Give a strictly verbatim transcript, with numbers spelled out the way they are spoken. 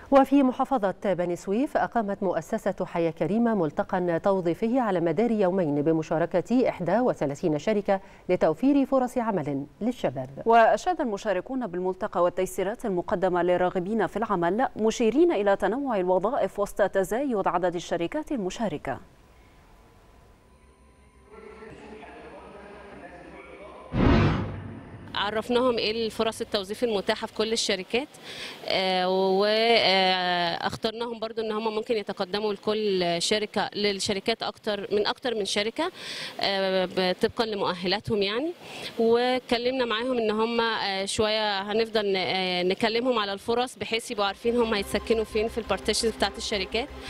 وفي محافظة بني سويف أقامت مؤسسة حياة كريمة ملتقى توظيفي على مدار يومين بمشاركة إحدى وثلاثين شركة لتوفير فرص عمل للشباب. وأشاد المشاركون بالملتقى والتيسيرات المقدمة للراغبين في العمل، مشيرين إلى تنوع الوظائف وسط تزايد عدد الشركات المشاركة. عرفناهم ايه الفرص التوظيف المتاحه في كل الشركات، آه واخترناهم برضو ان هم ممكن يتقدموا لكل شركه للشركات اكتر من اكتر من شركه آه طبقا لمؤهلاتهم يعني. واتكلمنا معاهم ان هم آه شويه هنفضل نكلمهم على الفرص بحيث يبقوا عارفين هم هيتسكنوا فين في البارتيشنز بتاعت الشركات.